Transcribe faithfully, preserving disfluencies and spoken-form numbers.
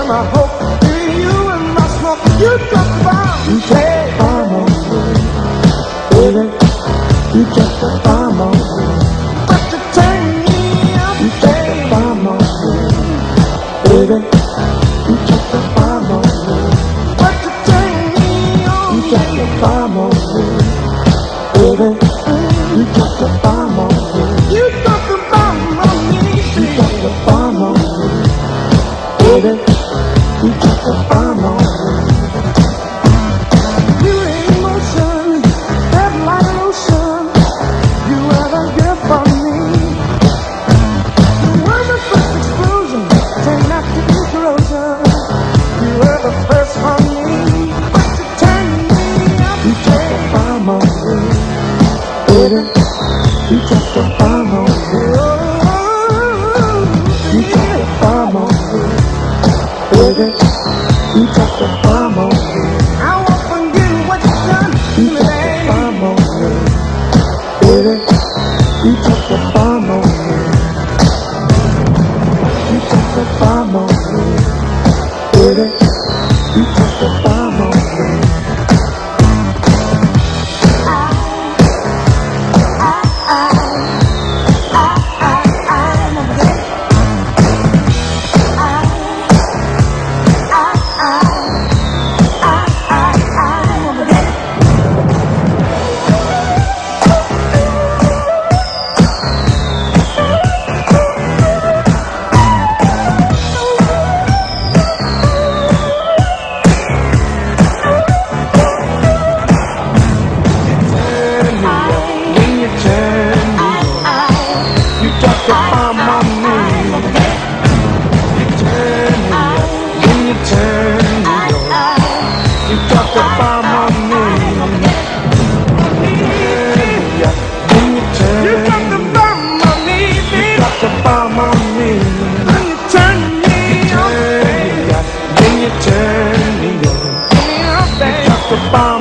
and I hope you and my smoke. You just bomb, you just bomb on me, baby. You just a bomb on me, but you turn me up. You just a bomb on me, baby. You just a bomb on me, but you turn me on. You just a bomb on me, baby. You just a bomb on me. You just a bomb on me. You just a bomb on me, baby. You just a bomb on me. You emotion, that light ocean. You have a gift for me. You were the first explosion, turn out to be corrosion. You were the first for me, but you turned me up. You just a bomb on me, baby. You just a bomb on me. You just a bomb on me, baby. You just a bomb on me. I won't forget what you done. You just a bomb on me, baby. You just a bomb on me. You just a bomb on me, baby. You just a bomb on me. Bomb on me, when you turn me on, when you turn me on, you drop the bomb.